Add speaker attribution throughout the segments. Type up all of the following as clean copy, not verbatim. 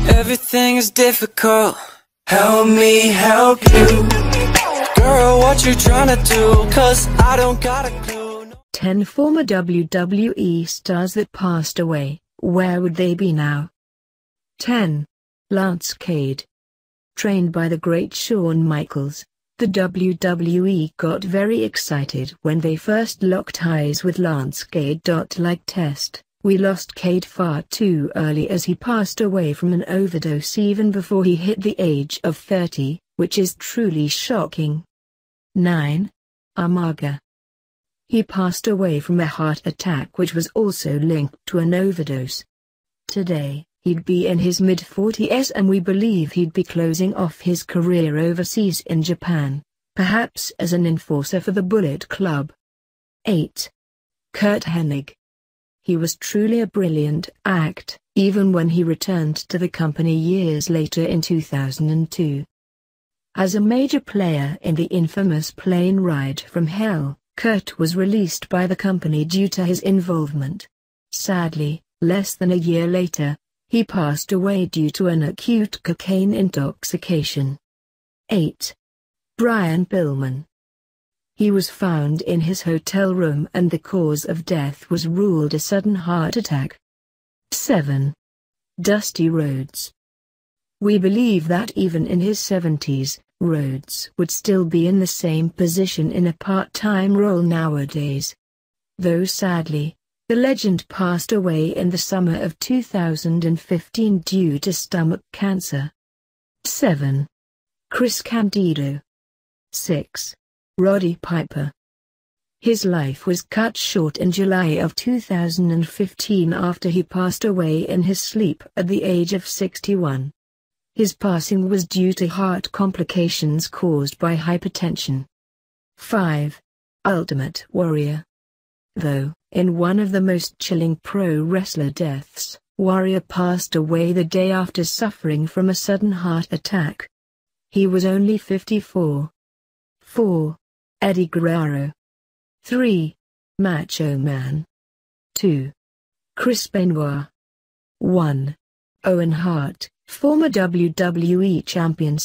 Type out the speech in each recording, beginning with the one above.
Speaker 1: Everything is difficult. Help me help you. Girl, what you trying to do? 'Cause I don't got a clue.
Speaker 2: 10 former WWE stars that passed away, where would they be now? 10. Lance Cade. Trained by the great Shawn Michaels, the WWE got very excited when they first locked eyes with Lance Cade.Like Test. We lost Cade far too early as he passed away from an overdose even before he hit the age of 30, which is truly shocking. 9. Umaga. He passed away from a heart attack which was also linked to an overdose. Today, he'd be in his mid-40s and we believe he'd be closing off his career overseas in Japan, perhaps as an enforcer for the Bullet Club. 8. Curt Hennig. He was truly a brilliant act, even when he returned to the company years later in 2002. As a major player in the infamous plane ride from hell, Curt was released by the company due to his involvement. Sadly, less than a year later, he passed away due to an acute cocaine intoxication. 8. Brian Pillman. He was found in his hotel room and the cause of death was ruled a sudden heart attack. 7. Dusty Rhodes. We believe that even in his 70s, Rhodes would still be in the same position in a part-time role nowadays. Though sadly, the legend passed away in the summer of 2015 due to stomach cancer. 7. Chris Candido. 6. Roddy Piper. His life was cut short in July of 2015 after he passed away in his sleep at the age of 61. His passing was due to heart complications caused by hypertension. 5. Ultimate Warrior. Though, in one of the most chilling pro wrestler deaths, Warrior passed away the day after suffering from a sudden heart attack. He was only 54. 4. Eddie Guerrero. 3. Macho Man. 2. Chris Benoit. 1. Owen Hart, former WWE champion /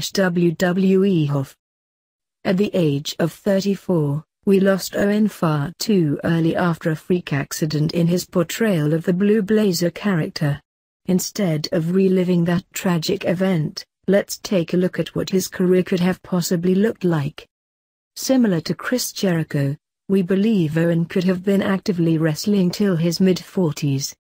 Speaker 2: WWE Hoff. At the age of 34, we lost Owen far too early after a freak accident in his portrayal of the Blue Blazer character. Instead of reliving that tragic event, let's take a look at what his career could have possibly looked like. Similar to Chris Jericho, we believe Owen could have been actively wrestling till his mid-40s.